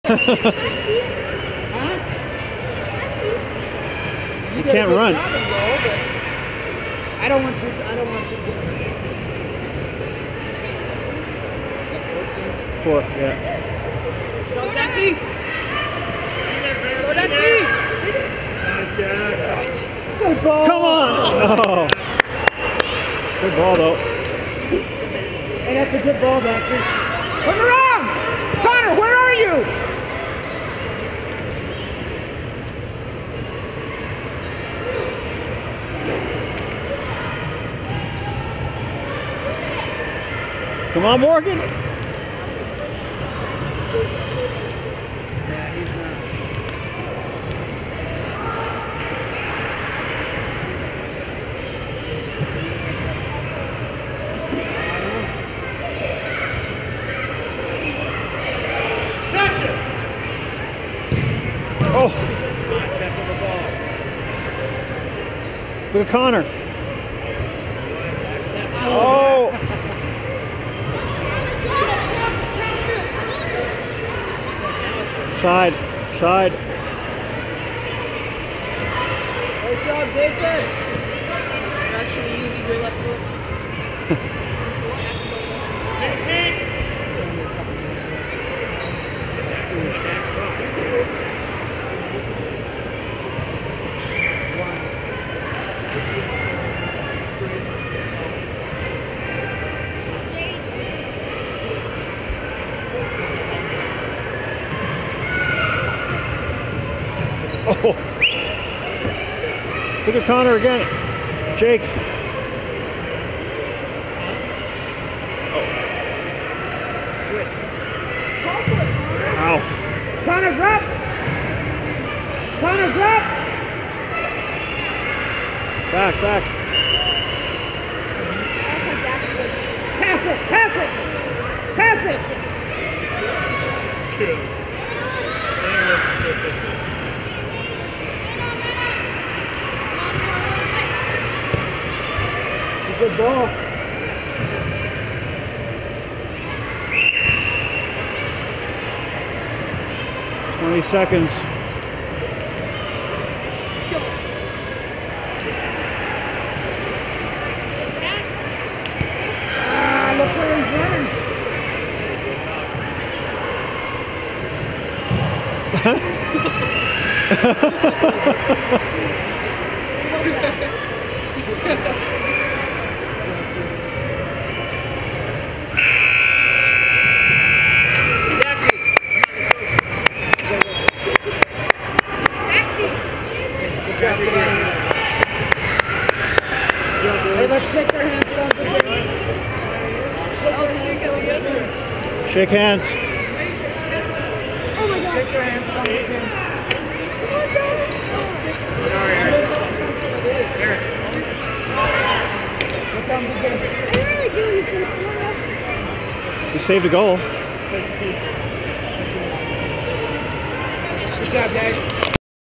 You can't run. Goal, I don't want to. Is that 14? 4, yeah. Go, Dexy! Go, Dexy! Good ball! Come on! Oh. Good ball, though. Hey, that's a good ball, Dexy. Turn around! Connor, where are you? Come on, Morgan! Yeah, he's not. Oh! Look at Connor. Oh! Side. Nice job, Jason. Actually, using your left foot. Oh! Look at Connor again. Jake. Ow. Connor, drop! Connor, drop! Back. Pass it! Good ball. Twenty seconds. Look where he's running. Hey, let's shake their hands. Shake hands. Oh my God. Shake their hands. Sorry. You saved a goal. Good job, guys.